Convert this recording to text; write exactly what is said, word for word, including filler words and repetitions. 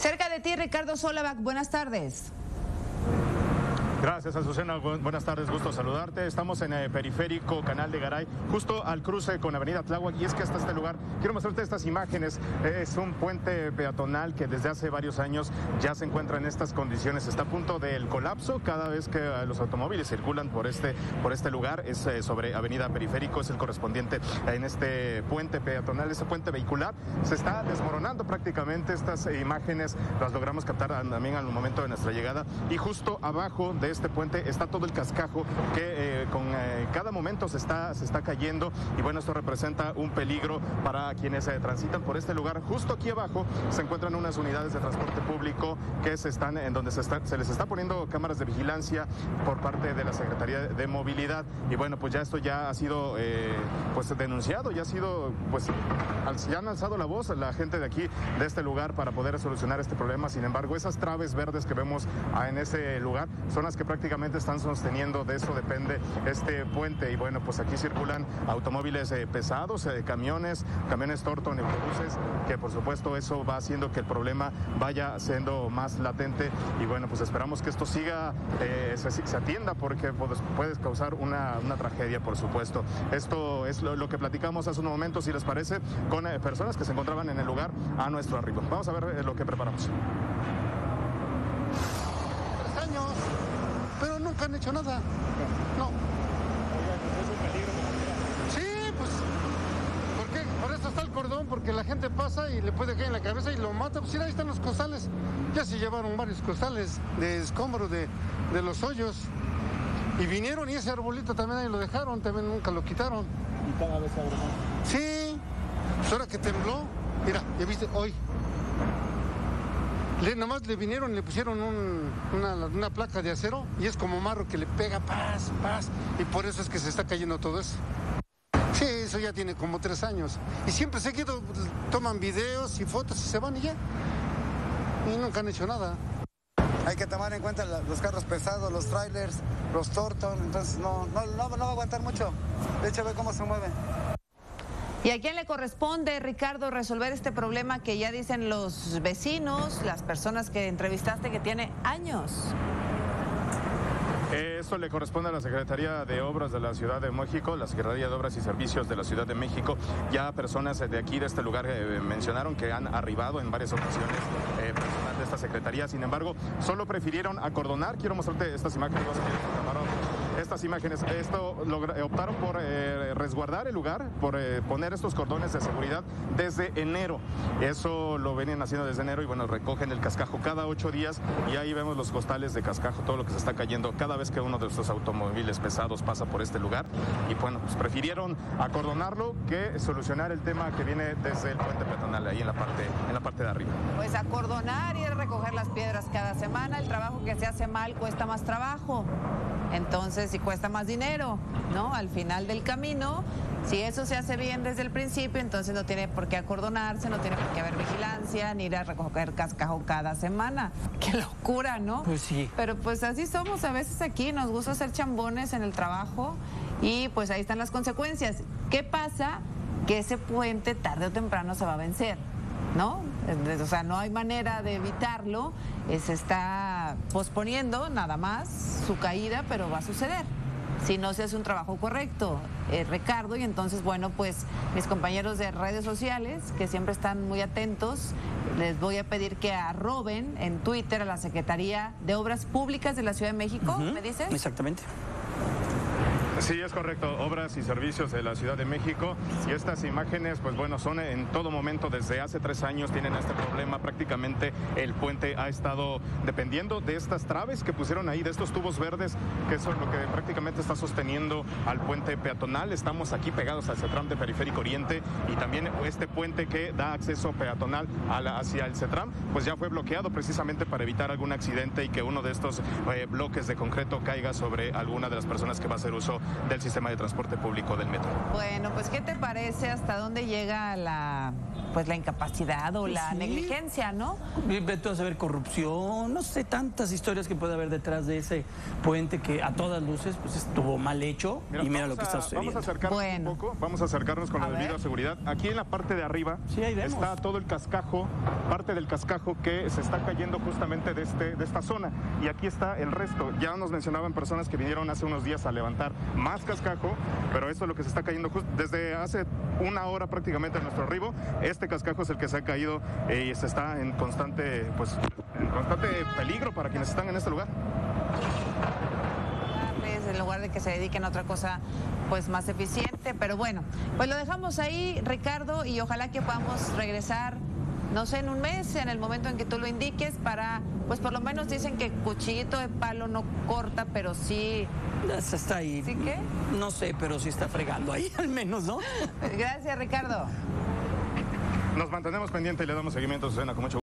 Cerca de ti, Ricardo Solabach, buenas tardes. Gracias, Azucena. Buenas tardes, gusto saludarte. Estamos en el periférico Canal de Garay, justo al cruce con Avenida Tláhuac, y es que hasta este lugar, quiero mostrarte estas imágenes. Es un puente peatonal que desde hace varios años ya se encuentra en estas condiciones. Está a punto del colapso cada vez que los automóviles circulan por este, por este lugar. Es eh, sobre Avenida Periférico, es el correspondiente en este puente peatonal, este puente vehicular. Se está desmoronando prácticamente. Estas imágenes las logramos captar también al momento de nuestra llegada, y justo abajo de este puente está todo el cascajo que eh, con eh, cada momento se está, se está cayendo, y bueno, esto representa un peligro para quienes eh, transitan por este lugar. Justo aquí abajo se encuentran unas unidades de transporte público que se están, en donde se, está, se les está poniendo cámaras de vigilancia por parte de la Secretaría de Movilidad, y bueno, pues ya esto ya ha sido eh, pues denunciado, ya ha sido, pues ya han alzado la voz la gente de aquí, de este lugar, para poder solucionar este problema. Sin embargo, esas traves verdes que vemos ah, en ese lugar son las que prácticamente están sosteniendo, de eso depende este puente. Y bueno, pues aquí circulan automóviles eh, pesados, eh, camiones, camiones Torton, autobuses, que por supuesto eso va haciendo que el problema vaya siendo más latente, y bueno, pues esperamos que esto siga, eh, se, se atienda, porque pues, puede causar una, una tragedia, por supuesto. Esto es lo, lo que platicamos hace unos momentos, si les parece, con eh, personas que se encontraban en el lugar a nuestro arribo. Vamos a ver eh, lo que preparamos. Tres años. Pero nunca han hecho nada. No. Sí, pues. ¿Por qué? Por eso está el cordón, porque la gente pasa y le puede caer en la cabeza y lo mata. Pues sí, ahí están los costales. Ya se llevaron varios costales de escombro de, de los hoyos. Y vinieron, y ese arbolito también ahí lo dejaron, también nunca lo quitaron. ¿Y cada vez abre más? Sí. Pues ahora que tembló, mira, ya viste, hoy. Le, nada más le vinieron y le pusieron un, una, una placa de acero, y es como marro que le pega paz, paz, y por eso es que se está cayendo todo eso. Sí, eso ya tiene como tres años. Y siempre seguido toman videos y fotos y se van y ya. Y nunca han hecho nada. Hay que tomar en cuenta la, los carros pesados, los trailers, los Torton, entonces no, no, no, no va a aguantar mucho. De hecho, ve cómo se mueve. ¿Y a quién le corresponde, Ricardo, resolver este problema que ya dicen los vecinos, las personas que entrevistaste, que tiene años? Esto le corresponde a la Secretaría de Obras de la Ciudad de México, la Secretaría de Obras y Servicios de la Ciudad de México. Ya personas de aquí, de este lugar, eh, mencionaron que han arribado en varias ocasiones eh, personal de esta Secretaría. Sin embargo, solo prefirieron acordonar. Quiero mostrarte estas imágenes. Estas imágenes, esto logra, optaron por eh, resguardar el lugar, por eh, poner estos cordones de seguridad desde enero. Eso lo venían haciendo desde enero, y bueno, recogen el cascajo cada ocho días, y ahí vemos los costales de cascajo, todo lo que se está cayendo cada vez que uno de estos automóviles pesados pasa por este lugar. Y bueno, pues prefirieron acordonarlo que solucionar el tema que viene desde el puente peatonal, ahí en la parte, en la parte de arriba. Pues acordonar y recoger las piedras cada semana. El trabajo que se hace mal cuesta más trabajo. Entonces, si cuesta más dinero, ¿no? Al final del camino, si eso se hace bien desde el principio, entonces no tiene por qué acordonarse, no tiene por qué haber vigilancia, ni ir a recoger cascajo cada semana. ¡Qué locura!, ¿no? Pues sí. Pero pues así somos a veces aquí, nos gusta hacer chambones en el trabajo, y pues ahí están las consecuencias. ¿Qué pasa? Que ese puente tarde o temprano se va a vencer, ¿no? O sea, no hay manera de evitarlo, se está posponiendo nada más su caída, pero va a suceder si no se hace un trabajo correcto, eh, Ricardo. Y entonces, bueno, pues mis compañeros de redes sociales, que siempre están muy atentos, les voy a pedir que arroben en Twitter a la Secretaría de Obras Públicas de la Ciudad de México, uh-huh. ¿Me dices? Exactamente. Sí, es correcto, Obras y Servicios de la Ciudad de México. Y estas imágenes, pues bueno, son en todo momento, desde hace tres años tienen este problema. Prácticamente el puente ha estado dependiendo de estas traves que pusieron ahí, de estos tubos verdes, que eso es lo que prácticamente está sosteniendo al puente peatonal. Estamos aquí pegados al CETRAM de Periférico Oriente, y también este puente que da acceso peatonal a la, hacia el CETRAM, pues ya fue bloqueado precisamente para evitar algún accidente y que uno de estos eh, bloques de concreto caiga sobre alguna de las personas que va a hacer uso del sistema de transporte público del metro. Bueno, pues ¿qué te parece hasta dónde llega la pues la incapacidad o Pues la sí. negligencia, ¿no? Vete a saber corrupción, no sé, tantas historias que puede haber detrás de ese puente que a todas luces pues estuvo mal hecho. Mira, y mira vamos lo que a- está sucediendo. Vamos a acercarnos Bueno. un poco, vamos a acercarnos con A la debida ver. seguridad. Aquí en la parte de arriba Sí, ahí vemos. está todo el cascajo, parte del cascajo que se está cayendo justamente de, este, de esta zona. Y aquí está el resto. Ya nos mencionaban personas que vinieron hace unos días a levantar más cascajo, pero esto es lo que se está cayendo justo desde hace una hora prácticamente de nuestro arribo. Este cascajo es el que se ha caído eh, y se está en constante, pues, en constante peligro para quienes están en este lugar. En lugar de que se dediquen a otra cosa pues más eficiente, pero bueno, pues lo dejamos ahí, Ricardo, y ojalá que podamos regresar, no sé, en un mes, en el momento en que tú lo indiques, para, pues por lo menos dicen que cuchillito de palo no corta, pero sí. Se está ahí. ¿Sí qué? No sé, pero sí está fregando ahí, al menos, ¿no? Gracias, Ricardo. Nos mantenemos pendientes y le damos seguimiento a Susana con mucho